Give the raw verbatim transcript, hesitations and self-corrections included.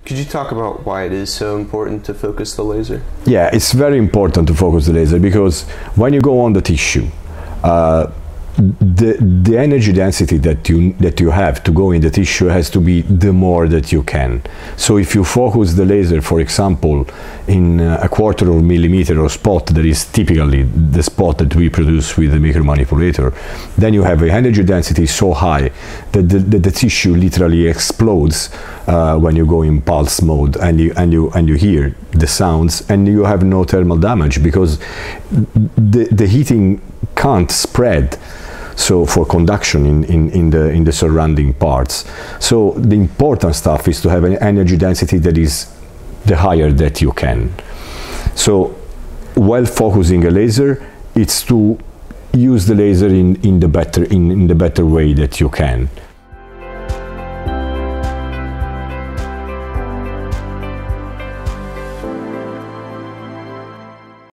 Could you talk about why it is so important to focus the laser? Yeah, it's very important to focus the laser because when you go on the tissue, uh, the the energy density that you that you have to go in the tissue has to be the more that you can. So if you focus the laser, for example, in uh, a quarter of a millimeter or spot that is typically the spot that we produce with the micromanipulator, then you have an energy density so high that the, the, the tissue literally explodes uh, when you go in pulse mode, and you and you and you hear the sounds, and you have no thermal damage because the the heating can't spread. So for conduction in, in, in, the, in the surrounding parts. So the important stuff is to have an energy density that is the higher that you can. So while focusing a laser, it's to use the laser in, in, the, better, in, in the better way that you can.